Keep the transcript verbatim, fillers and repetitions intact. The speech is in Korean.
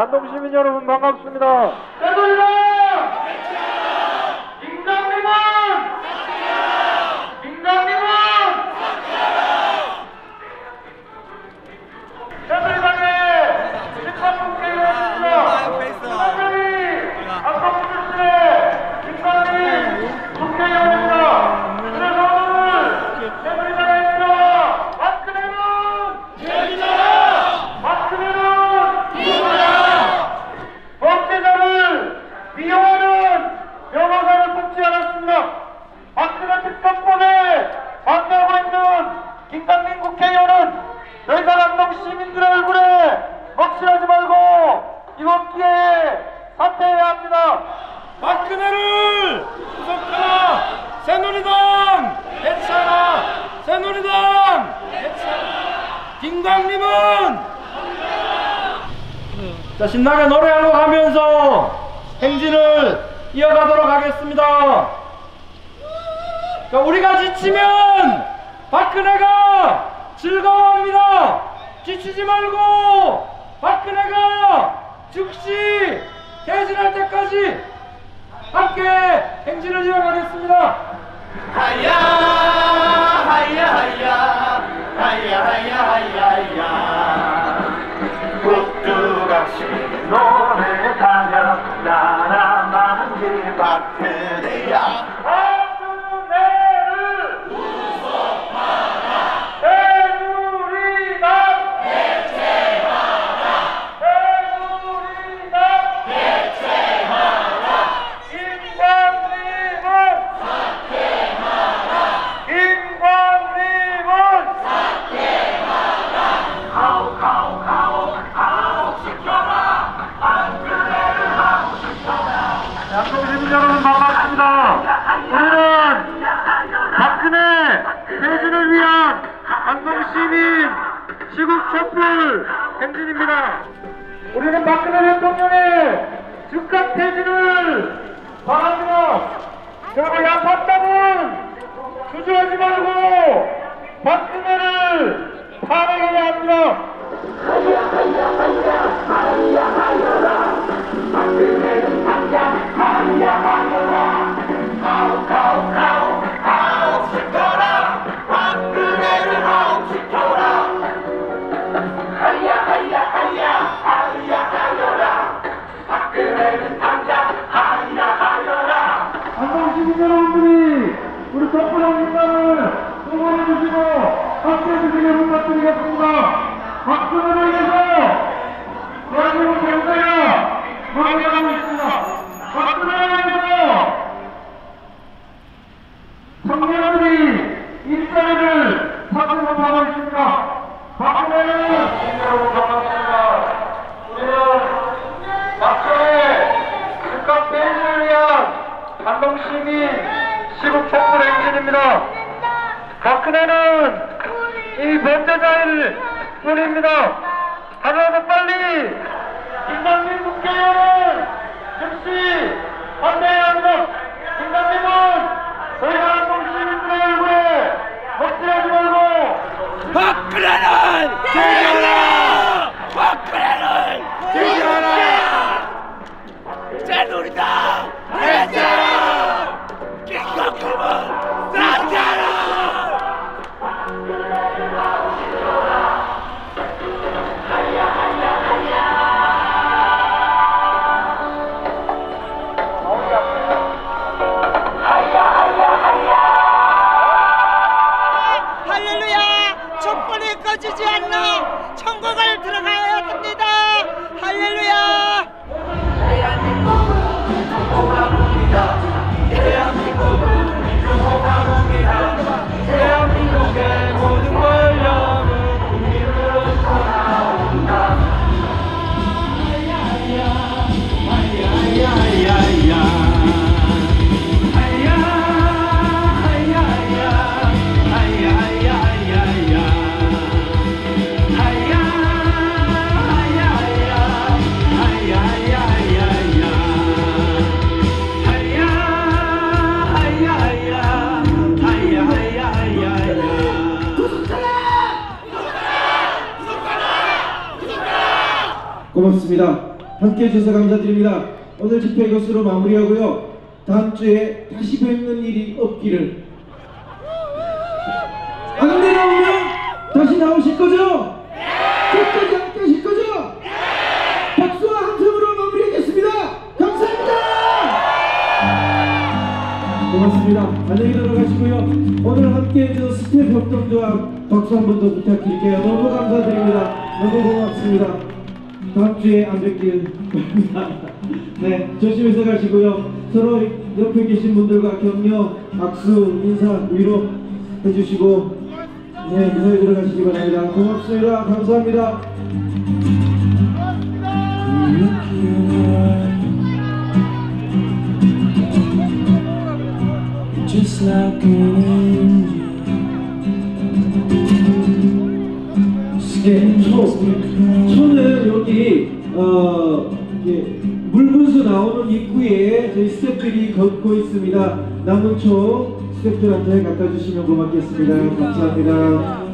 안동시민 여러분 반갑습니다. 새누리당! 김강림은! 김강림은! 새누리당의 집합국회의원입니다. 김강림이 안동 출신의 김강림 국회의원입니다. 그래서 오늘 새누리당의 입장 박근혜는 새누리당! 박근혜는 누구야? 범죄자를 미워하는 변호사를 뽑지 않았습니다. 박근혜 특검법에 반대하고 있는 김강림 국회의원은 더 이상 안동 시민들의 얼굴에 먹칠하지 말고 이번 기회에 사퇴해야 합니다. 박근혜를 구속하라! 새누리당 해체하라! 새누리당 해체하라! 김강림은 자, 신나게 노래 한 곡 하면서 행진을 이어가도록 하겠습니다. 자, 우리가 지치면 박근혜가 즐거워합니다. 지치지 말고 박근혜가 즉시 퇴진할 때까지 함께 행진을 이어가겠습니다. 하야 하야 하야 하야 하야 하야 하야 꼭두각시 노래하며 나라만 길 박근혜야. 박근혜를 구속하라. 새누리당 해체하라. 새누리당 해체하라. 김광림은 사퇴하라. 김광림은 사퇴하라. 가오 가오 가오 가오 시켜라. 박근혜를 가오 시켜라. 안동 시민 여러분 반갑습니다. 오늘은 박근혜 퇴진을 위한 안동 시민 시국 촛불 행진입니다. 우리는 박근혜 대통령의 즉각 퇴진을 바랍니다. 그리고 야사당은 주저하지 말고 박근혜를 탄핵해야 합니다. 박근혜는 당장 하야하여라. 가오 가오 가오 가오 시켜라. 박근혜를 가오 시켜라. 하야하야하야 하야하여라. 박근혜는 당장 하야하여라. 안동 시민 여러분들이 우리 촛불 행진단을 응원해주시고 함께해주시길 부탁드리겠습니다. 박근혜를 위해서 대한민국 경제가 망해가고 있습니다. 박근혜를 위해서 청년들이 일자리를 찾지 못하고 있습니다. 박근혜는 여러분 반갑습니다. 우리는 박근혜 즉각 퇴진을 위한 안동 시민 시국 촛불 행진입니다. 박근혜는 이 범죄자일 뿐입니다. 하루라도 빨리 김강림 국회의원은 즉시 반대해야 합니다. 김강림은 저희 안동 시민들의 얼굴에 먹칠하지 말고 박근혜는 퇴진하라! 박근혜는 퇴진하라! 새누리당 해체하라! 김강림은 사퇴하라! 할렐루야! 촛불이 꺼지지 않나 천국을 들어가야 됩니다. 할렐루야! 대한민국은 행복합니다. 대한민국은 행복합니다. 대한민국의 모든 권력은 국민으로 돌아온다. 하야하야 하야하야야 고맙습니다. 함께 해주셔서 감사드립니다. 오늘 집회 이것으로 마무리하고요. 다음 주에 다시 뵙는 일이 없기를. 안 내려오면 다시 나오실 거죠? 끝까지 함께 하실 거죠? 박수와 함성으로 마무리하겠습니다. 감사합니다. 고맙습니다. 안녕히 들어가시고요. 오늘 함께 해준 스텝 협동조합 박수 한 번 더 부탁드릴게요. 너무 감사드립니다. 너무 고맙습니다. 다음 주에 안 뵙길 바랍니다. 네, 조심해서 가시고요. 서로 옆에 계신 분들과 격려, 박수, 인사, 위로 해주시고 네, 무사히 들어가시기 바랍니다. 고맙습니다. 감사합니다. Just like an 네, 초, 초는 여기 어, 이게 물분수 나오는 입구에 저희 스태프들이 걷고 있습니다. 남은 초 스태프들한테 갖다 주시면 고맙겠습니다. 감사합니다.